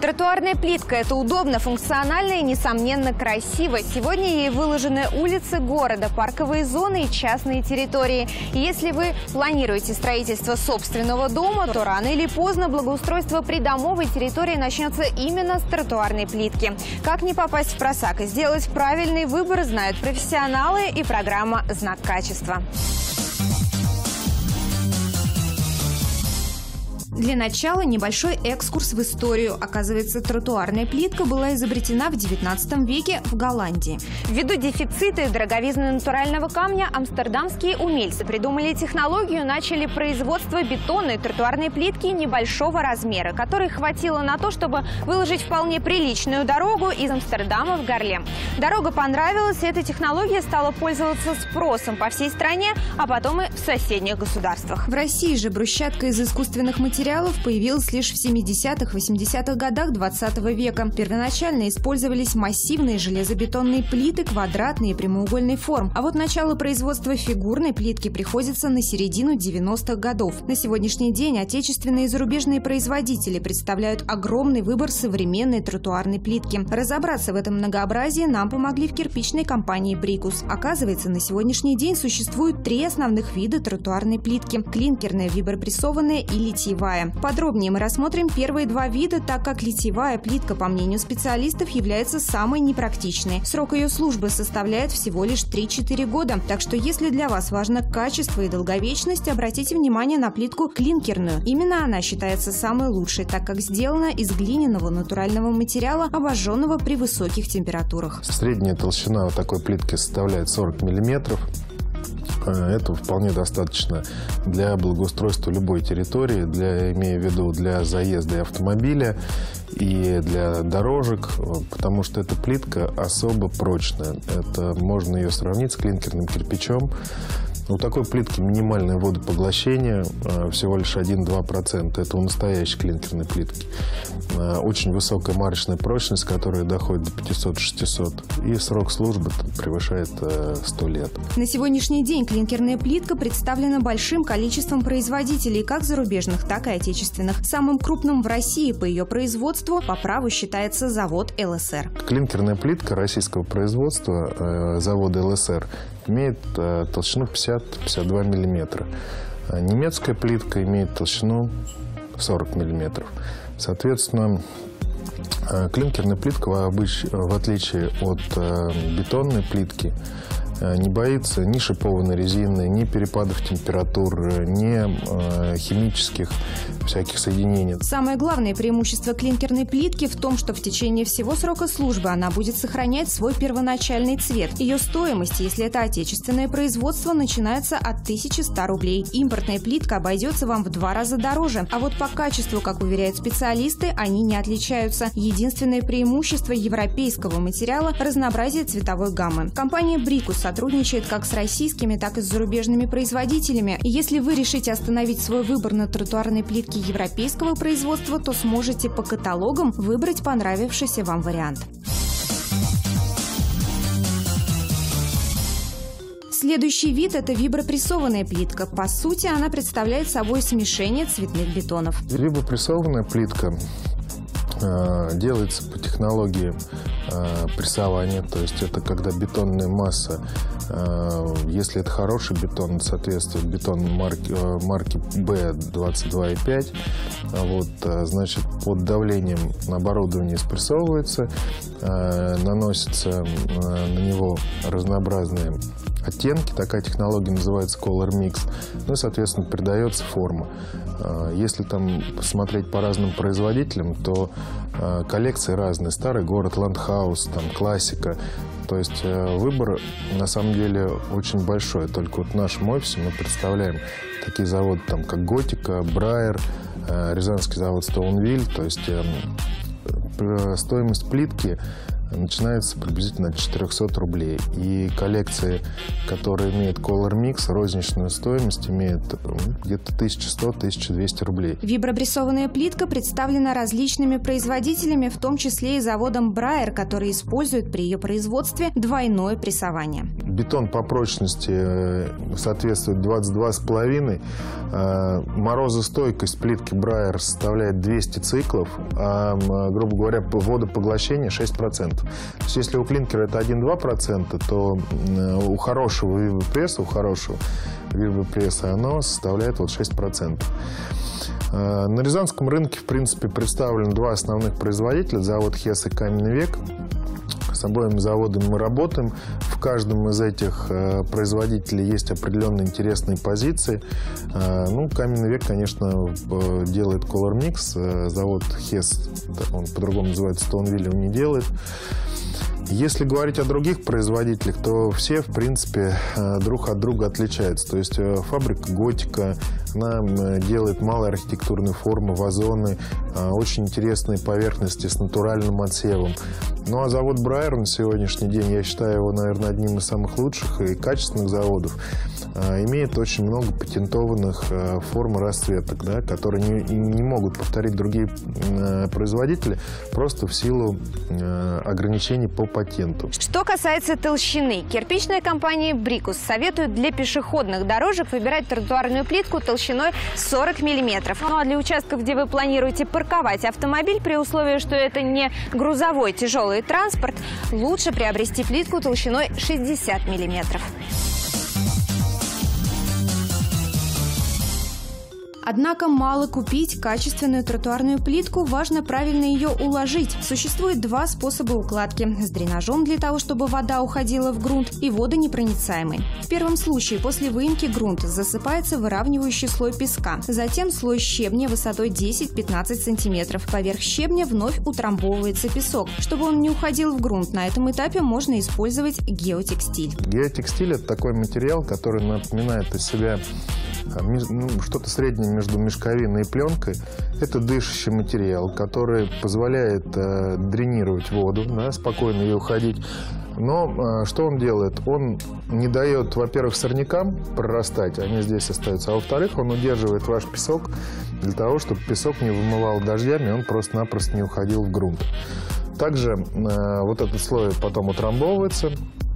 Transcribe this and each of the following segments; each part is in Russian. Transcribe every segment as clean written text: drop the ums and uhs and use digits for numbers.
Тротуарная плитка – это удобно, функционально и, несомненно, красиво. Сегодня ей выложены улицы города, парковые зоны и частные территории. И если вы планируете строительство собственного дома, то рано или поздно благоустройство придомовой территории начнется именно с тротуарной плитки. Как не попасть в просак и сделать правильный выбор, знают профессионалы и программа «Знак качества». Для начала небольшой экскурс в историю. Оказывается, тротуарная плитка была изобретена в 19 веке в Голландии. Ввиду дефицита и дороговизны натурального камня, амстердамские умельцы придумали технологию и начали производство бетонной тротуарной плитки небольшого размера, которой хватило на то, чтобы выложить вполне приличную дорогу из Амстердама в Гарлем. Дорога понравилась, и эта технология стала пользоваться спросом по всей стране, а потом и в соседних государствах. В России же брусчатка из искусственных материалов появилась лишь в 70-80-х годах 20 века. Первоначально использовались массивные железобетонные плиты квадратной и прямоугольной форм. А вот начало производства фигурной плитки приходится на середину 90-х годов. На сегодняшний день отечественные и зарубежные производители представляют огромный выбор современной тротуарной плитки. Разобраться в этом многообразии нам помогли в кирпичной компании «Брикус». Оказывается, на сегодняшний день существует 3 основных вида тротуарной плитки – клинкерная, вибропрессованная и литьевая. Подробнее мы рассмотрим первые 2 вида, так как литьевая плитка, по мнению специалистов, является самой непрактичной. Срок ее службы составляет всего лишь 3-4 года. Так что если для вас важно качество и долговечность, обратите внимание на плитку клинкерную. Именно она считается самой лучшей, так как сделана из глиняного натурального материала, обожженного при высоких температурах. Средняя толщина вот такой плитки составляет 40 мм. Этого вполне достаточно для благоустройства любой территории, имея в виду для заезда и автомобиля, и для дорожек, потому что эта плитка особо прочная. Можно ее сравнить с клинкерным кирпичом. У такой плитки минимальное водопоглощение, всего лишь 1-2%. Это у настоящей клинкерной плитки. Очень высокая марочная прочность, которая доходит до 500-600. И срок службы превышает 100 лет. На сегодняшний день клинкерная плитка представлена большим количеством производителей, как зарубежных, так и отечественных. Самым крупным в России по ее производству по праву считается завод ЛСР. Клинкерная плитка российского производства завода ЛСР имеет толщину 50-52 мм. Немецкая плитка имеет толщину 40 мм. Соответственно, клинкерная плитка, в отличие от бетонной плитки, не боится ни шипованной резины, ни перепадов температур, ни химических всяких соединений. Самое главное преимущество клинкерной плитки в том, что в течение всего срока службы она будет сохранять свой первоначальный цвет. Ее стоимость, если это отечественное производство, начинается от 1100 рублей. Импортная плитка обойдется вам в 2 раза дороже. А вот по качеству, как уверяют специалисты, они не отличаются. Единственное преимущество европейского материала – разнообразие цветовой гаммы. Компания «Брикус» сотрудничает как с российскими, так и с зарубежными производителями. И если вы решите остановить свой выбор на тротуарной плитке европейского производства, то сможете по каталогам выбрать понравившийся вам вариант. Следующий вид – это вибропрессованная плитка. По сути, она представляет собой смешение цветных бетонов. Вибропрессованная плитка делается по технологии прессования, то есть это когда бетонная масса, если это хороший бетон, соответствует бетон марки B22,5, значит, под давлением оборудование спрессовывается, наносится на него разнообразные оттенки, такая технология называется Color Mix, ну и, соответственно, придается форма. Если там посмотреть по разным производителям, то коллекции разные. Старый город, Ландхаус, там классика. То есть выбор на самом деле очень большой. Только вот в нашем офисе мы представляем такие заводы, там, как Готика, Брайер, Рязанский завод Стоунвиль. То есть стоимость плитки начинается приблизительно от 400 рублей. И коллекции, которые имеют Color Mix, розничную стоимость имеют где-то 1100-1200 рублей. Вибропрессованная плитка представлена различными производителями, в том числе и заводом Брайер, который использует при ее производстве двойное прессование. Бетон по прочности соответствует 22,5. Морозостойкость плитки Брайер составляет 200 циклов, а, грубо говоря, водопоглощение 6%. То есть, если у клинкера это 1-2%, то у хорошего вибропресса оно составляет вот 6%. На рязанском рынке, в принципе, представлены два основных производителя – завод «Хесс» и «Каменный век». С обоими заводами мы работаем. В каждом из этих производителей есть определенные интересные позиции. Ну, «Каменный век», конечно, делает Color Mix. Завод «Хесс», он по-другому называется, Стоунвилле, он не делает. Если говорить о других производителях, то все, в принципе, друг от друга отличаются. То есть фабрика «Готика», она делает малые архитектурные формы, вазоны, очень интересные поверхности с натуральным отсевом. Ну а завод «Брайер» на сегодняшний день, я считаю его, наверное, одним из самых лучших и качественных заводов, имеет очень много патентованных форм и расцветок, да, которые не могут повторить другие производители просто в силу ограничений по патенту. Что касается толщины, кирпичная компания «Брикус» советует для пешеходных дорожек выбирать тротуарную плитку толщиной 40 мм. Ну а для участков, где вы планируете парковать автомобиль, при условии, что это не грузовой тяжелый транспорт, лучше приобрести плитку толщиной 60 мм. Однако мало купить качественную тротуарную плитку, важно правильно ее уложить. Существует два способа укладки – с дренажом для того, чтобы вода уходила в грунт, и водонепроницаемый. В первом случае после выемки грунта засыпается выравнивающий слой песка, затем слой щебня высотой 10-15 см. Поверх щебня вновь утрамбовывается песок. Чтобы он не уходил в грунт, на этом этапе можно использовать геотекстиль. Геотекстиль – это такой материал, который напоминает из себя что-то среднее между мешковиной и пленкой. Это дышащий материал, который позволяет дренировать воду, да, спокойно ее уходить. Но что он делает? Он не дает, во-первых, сорнякам прорастать, они здесь остаются, а во-вторых, он удерживает ваш песок для того, чтобы песок не вымывал дождями, он просто-напросто не уходил в грунт. Также вот этот слой потом утрамбовывается,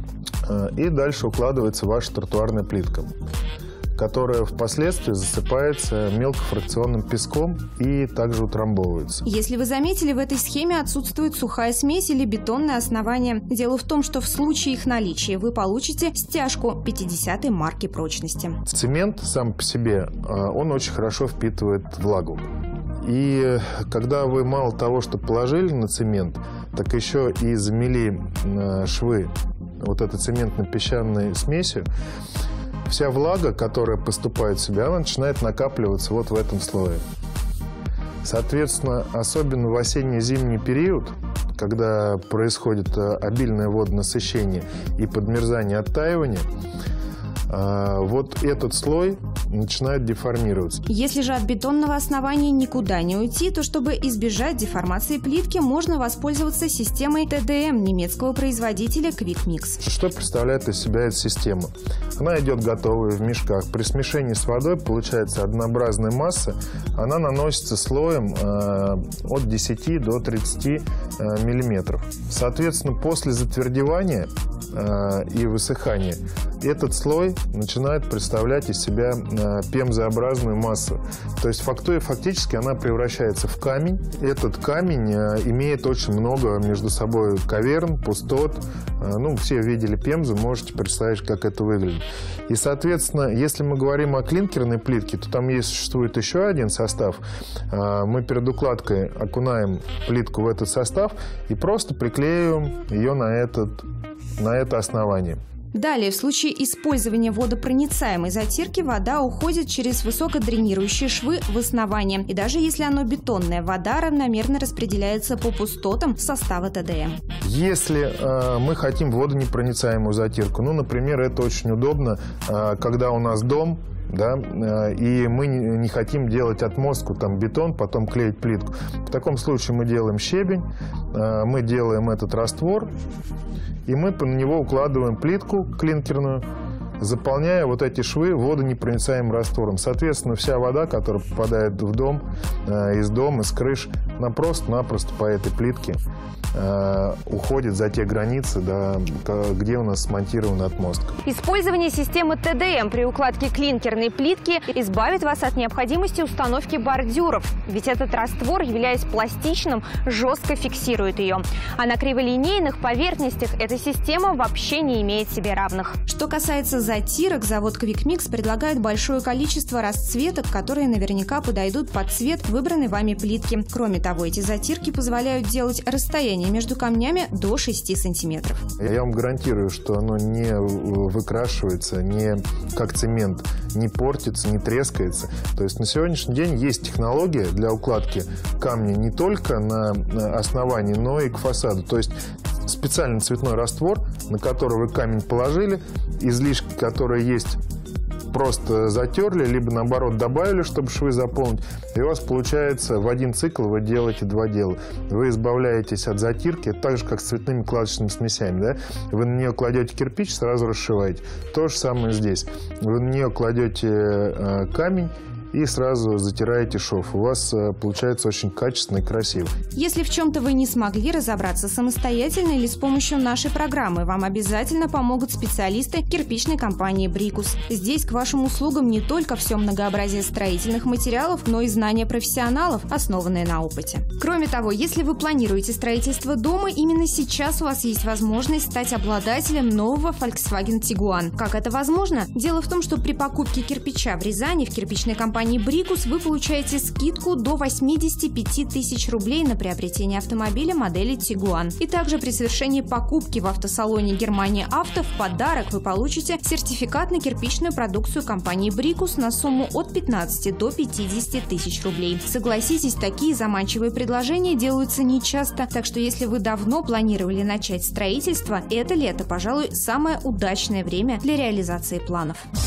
и дальше укладывается ваша тротуарная плитка, которая впоследствии засыпается мелкофракционным песком и также утрамбовывается. Если вы заметили, в этой схеме отсутствует сухая смесь или бетонное основание. Дело в том, что в случае их наличия вы получите стяжку 50-й марки прочности. Цемент сам по себе, он очень хорошо впитывает влагу. И когда вы мало того, что положили на цемент, так еще и замели швы вот этой цементно-песчаной смесью, вся влага, которая поступает в себя, она начинает накапливаться вот в этом слое. Соответственно, особенно в осенне-зимний период, когда происходит обильное водонасыщение и подмерзание, оттаивание, вот этот слой начинает деформироваться. Если же от бетонного основания никуда не уйти, то чтобы избежать деформации плитки, можно воспользоваться системой ТДМ немецкого производителя Quick Mix. Что представляет из себя эта система? Она идет готовая в мешках. При смешении с водой получается однообразная масса. Она наносится слоем от 10 до 30 миллиметров. Соответственно, после затвердевания и высыхания этот слой начинает представлять из себя пемзообразную массу. То есть фактически она превращается в камень. Этот камень имеет очень много между собой каверн, пустот. Ну, все видели пемзу, можете представить, как это выглядит. И, соответственно, если мы говорим о клинкерной плитке, то там существует еще один состав. Мы перед укладкой окунаем плитку в этот состав и просто приклеиваем ее на это основание. Далее, в случае использования водопроницаемой затирки, вода уходит через высокодренирующие швы в основание. И даже если оно бетонное, вода равномерно распределяется по пустотам состава ТДМ. Если мы хотим водонепроницаемую затирку, ну, например, это очень удобно, когда у нас дом, да, и мы не хотим делать отмостку, там бетон, потом клеить плитку. В таком случае мы делаем щебень, мы делаем этот раствор, и мы на него укладываем плитку клинкерную, заполняя вот эти швы водонепроницаемым раствором. Соответственно, вся вода, которая попадает в дом, из крыш, она просто-напросто по этой плитке уходит за те границы, где у нас смонтирована отмостка. Использование системы ТДМ при укладке клинкерной плитки избавит вас от необходимости установки бордюров, ведь этот раствор, являясь пластичным, жестко фиксирует ее. А на криволинейных поверхностях эта система вообще не имеет себе равных. Что касается затирок, завод Quick-Mix предлагает большое количество расцветок, которые наверняка подойдут под цвет выбранной вами плитки. Кроме того, эти затирки позволяют делать расстояние между камнями до 6 сантиметров. Я вам гарантирую, что оно не выкрашивается, не как цемент, не портится, не трескается. То есть на сегодняшний день есть технология для укладки камня не только на основании, но и к фасаду. То есть специальный цветной раствор, на который вы камень положили, излишки, которые есть, просто затерли, либо наоборот добавили, чтобы швы заполнить. И у вас получается в один цикл вы делаете 2 дела. Вы избавляетесь от затирки, так же как с цветными кладочными смесями. Да? Вы на нее кладете кирпич, сразу расшиваете. То же самое здесь. Вы на нее кладете камень и сразу затираете шов. У вас получается очень качественно и красиво. Если в чем-то вы не смогли разобраться самостоятельно или с помощью нашей программы, вам обязательно помогут специалисты кирпичной компании «Брикус». Здесь к вашим услугам не только все многообразие строительных материалов, но и знания профессионалов, основанные на опыте. Кроме того, если вы планируете строительство дома, именно сейчас у вас есть возможность стать обладателем нового Volkswagen Tiguan. Как это возможно? Дело в том, что при покупке кирпича в Рязани в кирпичной компании «Брикус» вы получаете скидку до 85 тысяч рублей на приобретение автомобиля модели Tiguan. И также при совершении покупки в автосалоне «Германия Авто» в подарок вы получите сертификат на кирпичную продукцию компании «Брикус» на сумму от 15 до 50 тысяч рублей. Согласитесь, такие заманчивые предложения делаются нечасто, так что если вы давно планировали начать строительство, это лето, пожалуй, самое удачное время для реализации планов.